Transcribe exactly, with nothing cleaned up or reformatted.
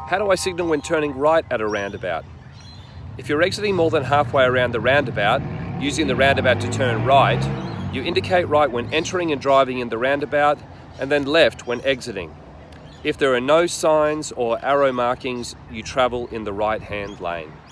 How do I signal when turning right at a roundabout? If you're exiting more than halfway around the roundabout, using the roundabout to turn right, you indicate right when entering and driving in the roundabout, and then left when exiting. If there are no signs or arrow markings, you travel in the right-hand lane.